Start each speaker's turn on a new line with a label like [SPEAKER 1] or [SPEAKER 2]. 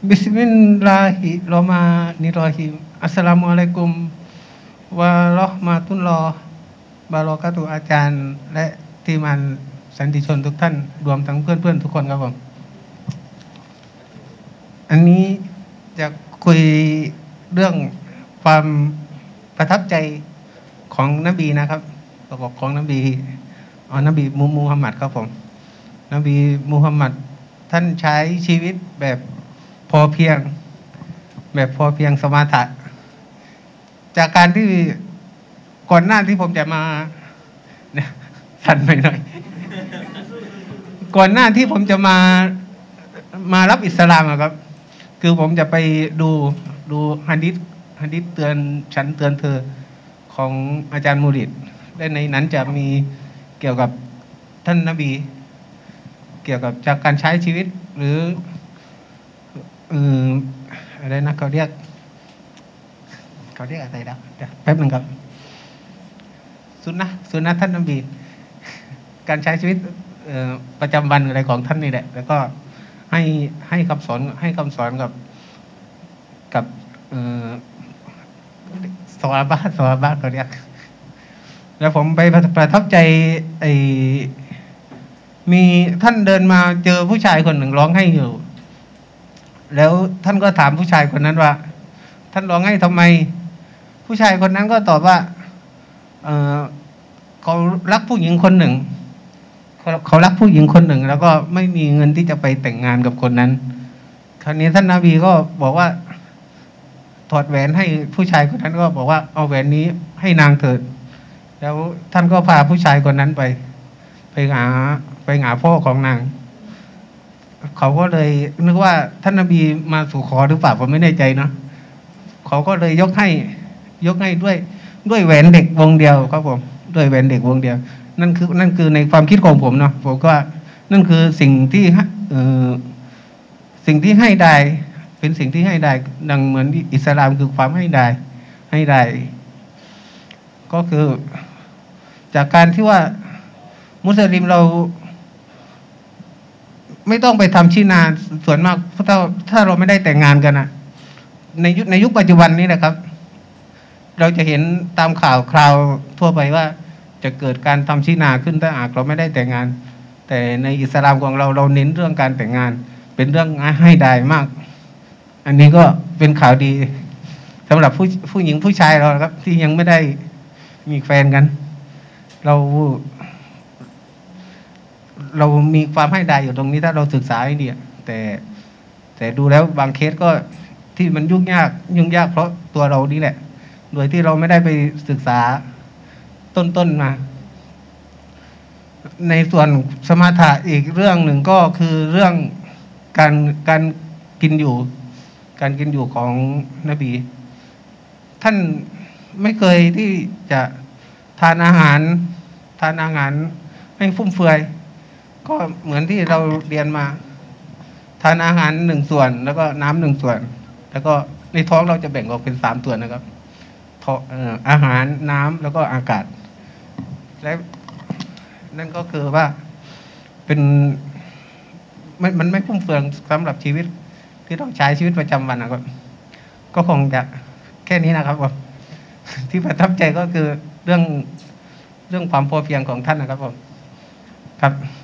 [SPEAKER 1] Bismillahirrahmanirrahim. Assalamualaikum warahmatullahi wabarakatuhอาจารย์และทีมงานสันติชนทุกท่านรวมทั้งเพื่อนๆทุกคนครับผมอันนี้จะคุยเรื่องความประทับใจของนบีนะครับประกอบของนบีนบีมูฮัมหมัดครับผมนบีมูฮัมหมัดท่านใช้ชีวิตแบบพอเพียงสมาถะจากการที่ก่อนหน้าที่ผมจะมาเนี่ยสั่นหน่อยก่อนหน้าที่ผมจะมารับอิสลามครับคือผมจะไปดูหะดีษเตือนฉันเตือนเธอของอาจารย์มูริดและในนั้นจะมีเกี่ยวกับท่านนบีเกี่ยวกับจากการใช้ชีวิตหรืออะไรนะเขาเรียกอะไรนะแป๊บนึงครับสุนนะท่านนบีการใช้ชีวิตประจำวันอะไรของท่านนี่แหละแล้วก็ให้คำสอนกับสวาบะเขาเรียกแล้วผมไปประทับใจมีท่านเดินมาเจอผู้ชายคนหนึ่งร้องไห้อยู่แล้วท่านก็ถามผู้ชายคนนั้นว่าท่านร้องไห้ทำไมผู้ชายคนนั้นก็ตอบว่าเขารักผู้หญิงคนหนึ่งเขารักผู้หญิงคนหนึ่งแล้วก็ไม่มีเงินที่จะไปแต่งงานกับคนนั้นคราวนี้ท่านนบีก็บอกว่าถอดแหวนให้ผู้ชายคนนั้นก็บอกว่าเอาแหวนนี้ให้นางเถิดแล้วท่านก็พาผู้ชายคนนั้นไปหาพ่อของนางเขาก็เลยนึกว่าท่านนบีมาสู่ขอหรือเปล่าผมไม่แน่ใจเนาะเขาก็เลยยกให้ด้วยแหวนเด็กวงเดียวครับผมด้วยแหวนเด็กวงเดียวนั่นคือในความคิดของผมเนาะผมก็นั่นคือสิ่งที่ให้ได้เป็นสิ่งที่ให้ได้ดังเหมือนอิสลามคือความให้ได้ก็คือจากการที่ว่ามุสลิมเราไม่ต้องไปทำชีนาส่วนมากถ้าเราไม่ได้แต่งงานกันนะในยุคปัจจุบันนี้นะครับเราจะเห็นตามข่าวคราวทั่วไปว่าจะเกิดการทำชีนาขึ้นถ้าหากเราไม่ได้แต่งงานแต่ในอิสลามของเราเน้นเรื่องการแต่งงานเป็นเรื่องให้ได้มากอันนี้ก็เป็นข่าวดีสำหรับผู้หญิงผู้ชายเราครับที่ยังไม่ได้มีแฟนกันเรามีความให้ได้อยู่ตรงนี้ถ้าเราศึกษาให้ดีแต่ดูแล้วบางเคสก็ที่มันยุ่งยากเพราะตัวเรานี่แหละโดยที่เราไม่ได้ไปศึกษาต้นมาในส่วนสมถะอีกเรื่องหนึ่งก็คือเรื่องการกินอยู่ของนบีท่านไม่เคยที่จะทานอาหารให้ฟุ่มเฟือยก็เหมือนที่เราเรียนมาทานอาหาร1 ส่วนแล้วก็น้ำ1 ส่วนแล้วก็ในท้องเราจะแบ่งออกเป็น3 ส่วนนะครับอาหารน้ำแล้วก็อากาศและนั่นก็คือว่ามันไม่ฟุ่มเฟือยสำหรับชีวิตที่ต้องใช้ชีวิตประจำวันนะครับก็คงจะแค่นี้นะครับผมที่ประทับใจก็คือเรื่องความพอเพียงของท่านนะครับผมครับ